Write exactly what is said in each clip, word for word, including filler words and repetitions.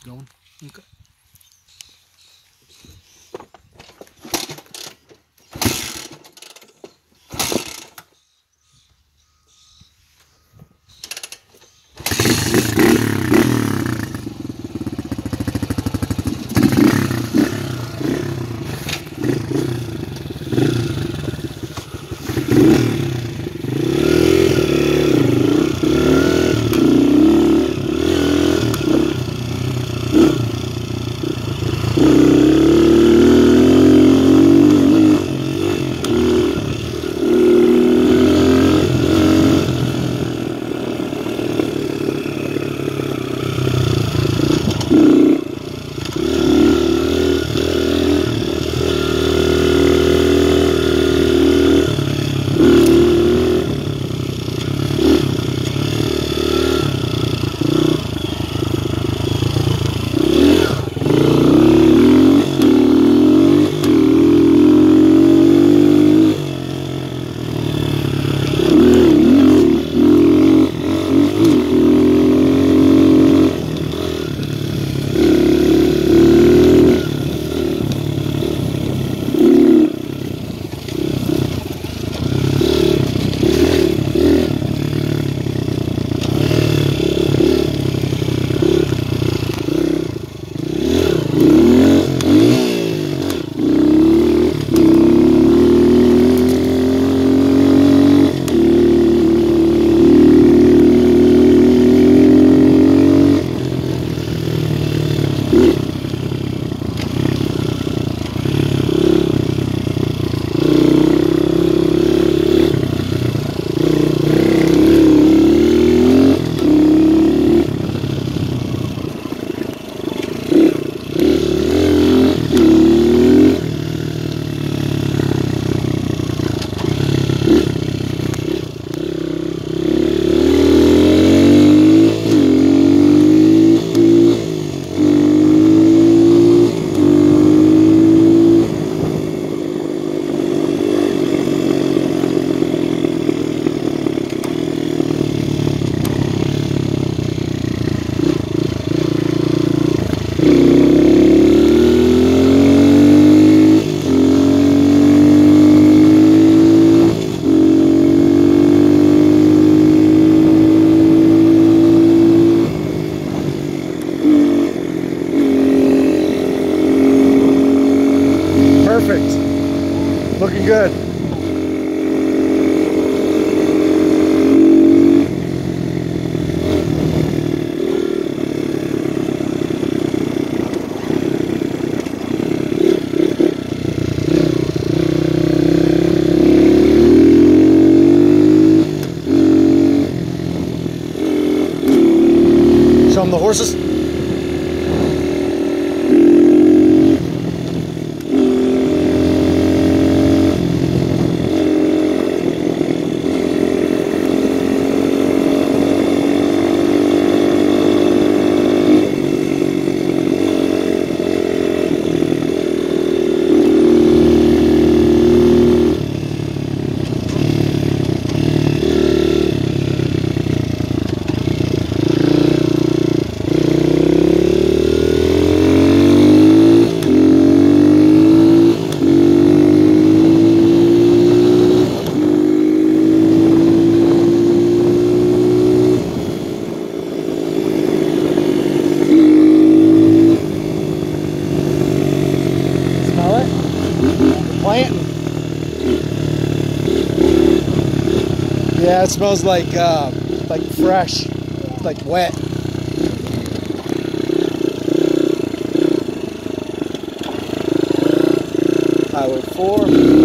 going. Okay. Perfect. Looking good. Show them the horses. Planting. Yeah, it smells like uh, like fresh, like wet. Highway four.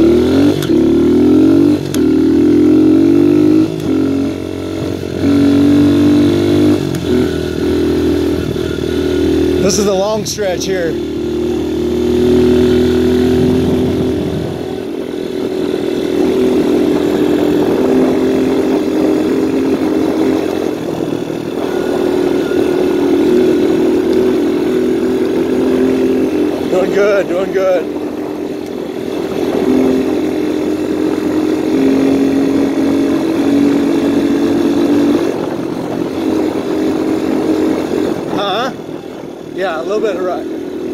This is the long stretch here. Doing good, doing good. Huh? Yeah, a little bit of rut.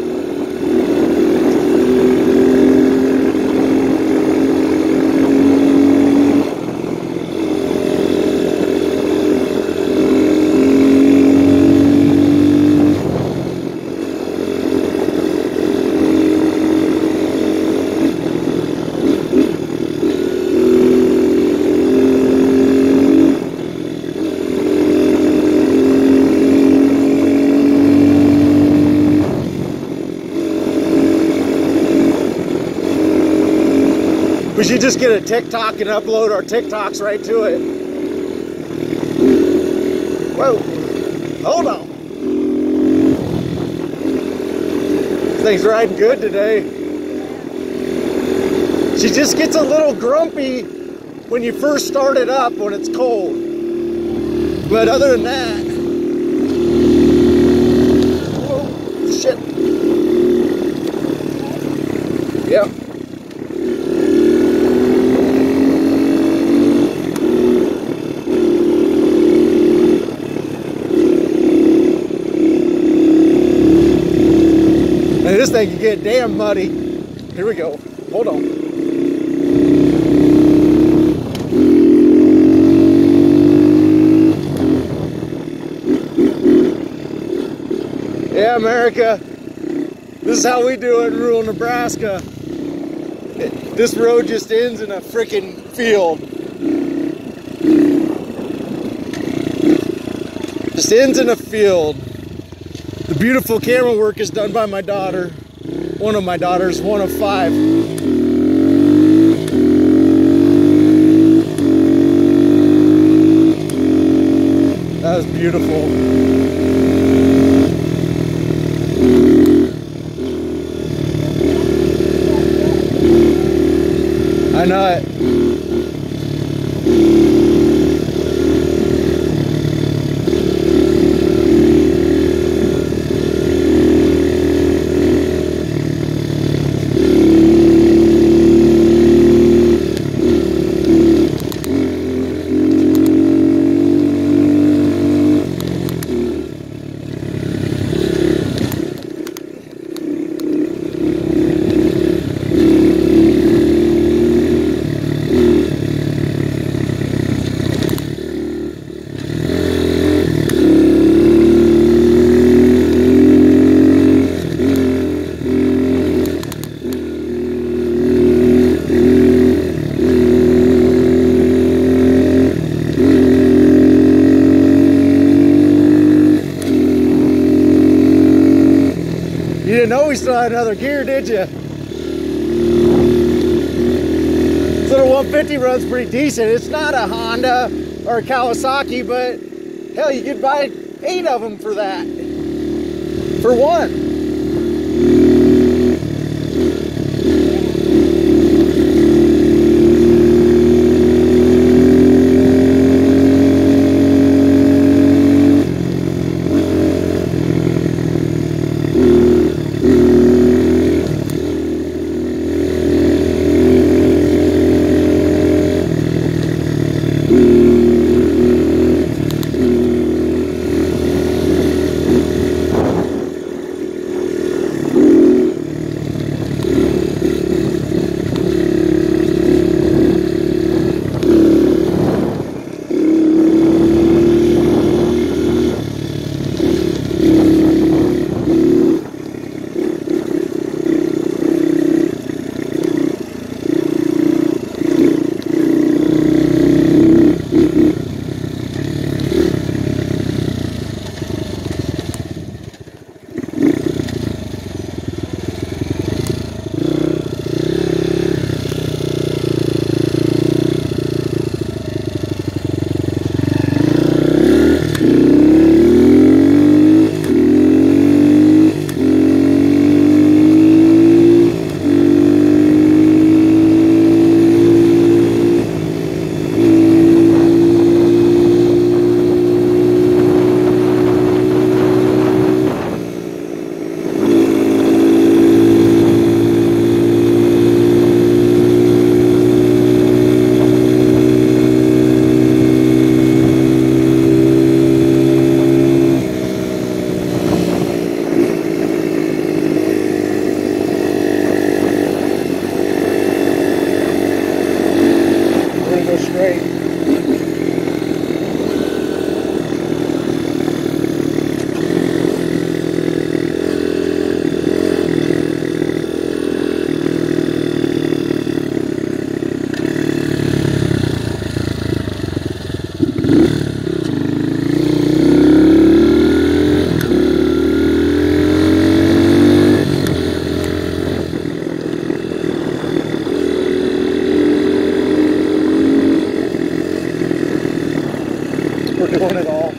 We should just get a TikTok and upload our TikToks right to it. Whoa, hold on. This thing's riding good today. She just gets a little grumpy when you first start it up when it's cold. But other than that, whoa, shit. Yep. This thing can get damn muddy. Here we go. Hold on. Yeah, America. This is how we do it in rural Nebraska. It, this road just ends in a freaking field. Just ends in a field. The beautiful camera work is done by my daughter. One of my daughters, one of five. That was beautiful. I know it. You didn't know we still had another gear, did you? This little one fifty runs pretty decent. It's not a Honda or a Kawasaki, but hell, you could buy eight of them for that. For one. We're doing it all.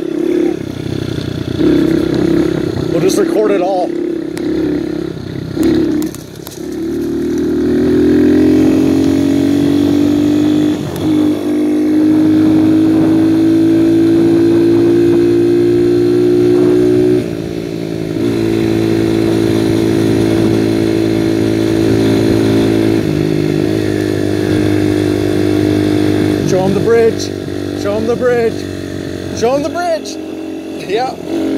We'll just record it all. Show them the bridge. Show them the bridge. Show them the bridge. Yeah.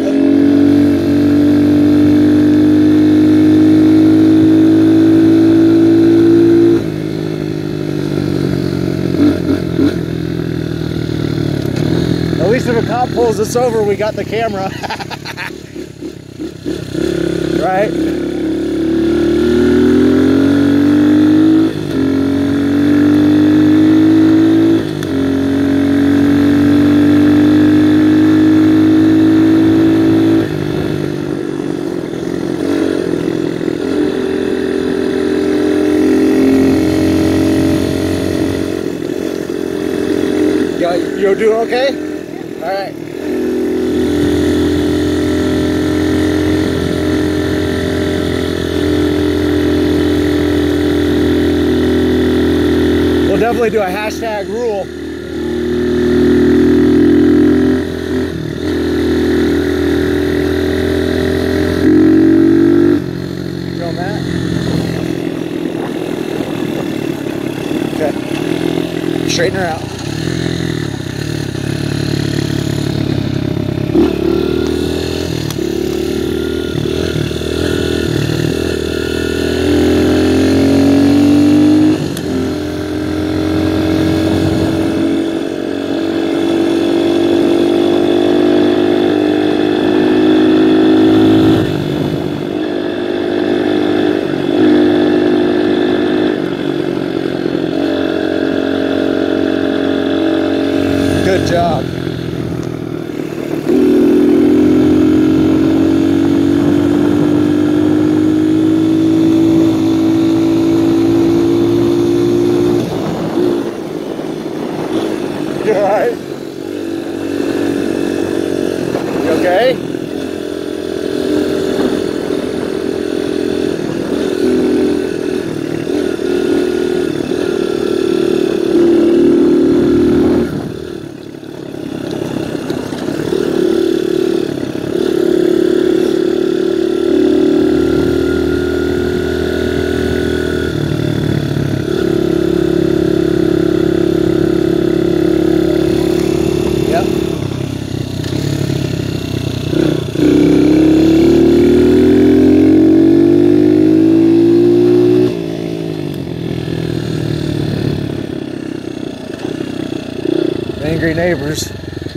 At least if a cop pulls us over, we got the camera. Right? Yeah, you'll do okay? All right. We'll definitely do a hashtag rule. Show them that. Okay. Straighten her out. Good job. You all right? You okay? Angry neighbors.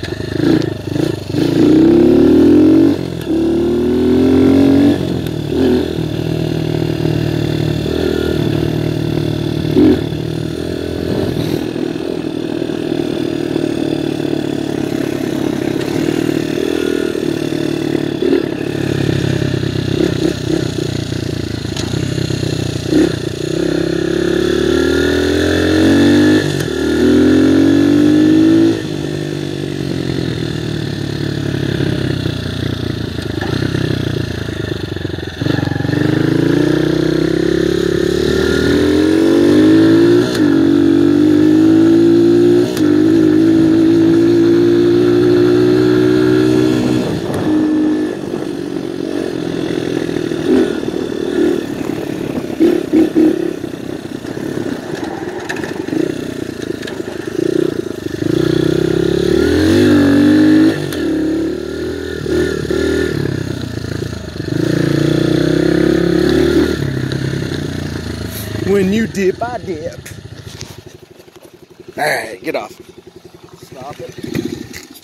When you dip, I dip. All right, get off. Stop it.